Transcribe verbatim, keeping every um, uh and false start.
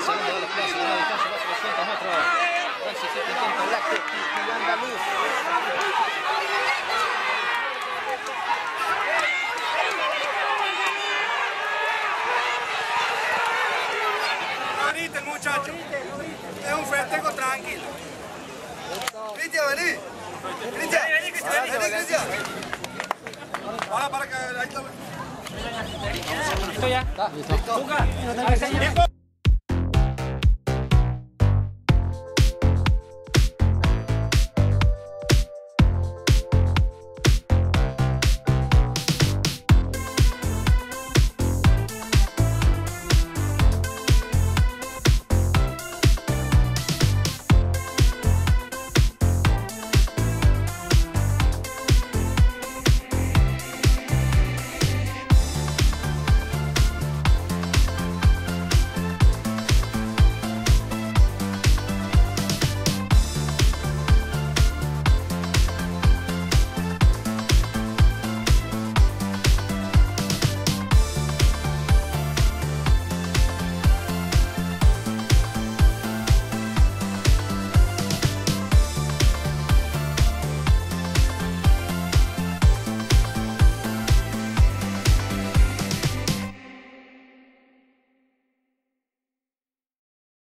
segundo de los plazos, una distancia de trescientos metros. Francis intenta Black y andaluz. No grite el muchacho. Es un festejo tranquilo. Cristian, vení. Cristian, vení, Cristian. Vení, Cristian. Para, para que ahí está. ¿Listo ya? Listo. Listo.